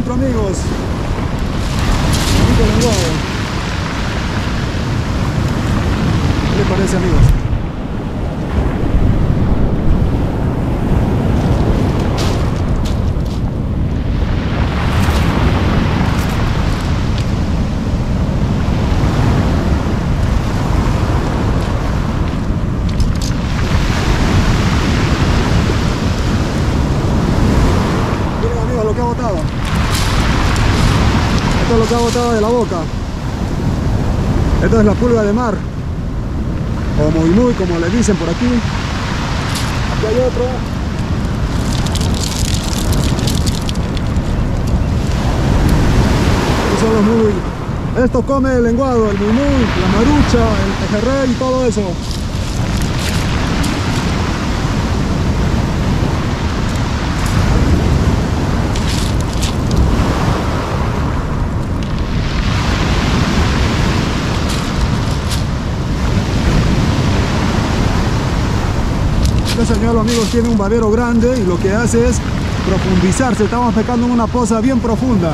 encuentro, amigos. Bonito lenguado. ¿Qué les parece, amigos? Lo que ha botado. Esto es lo que ha botado de la boca. Esto es la pulga de mar, o muy muy, como le dicen por aquí. Aquí hay otro. Estos son los muy. Esto come el lenguado, el muy muy, la marucha, el pejerrey y todo eso. Este señor, amigos, tiene un babero grande y lo que hace es profundizarse. Estamos pescando en una poza bien profunda.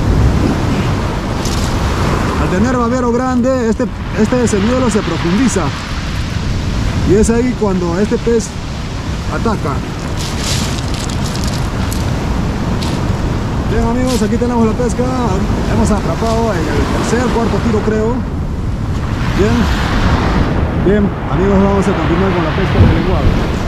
Al tener babero grande, este señuelo se profundiza. Y es ahí cuando este pez ataca. Bien, amigos, aquí tenemos la pesca. Hemos atrapado en el tercer, cuarto tiro, creo. Bien. Bien, amigos, vamos a continuar con la pesca del lenguado.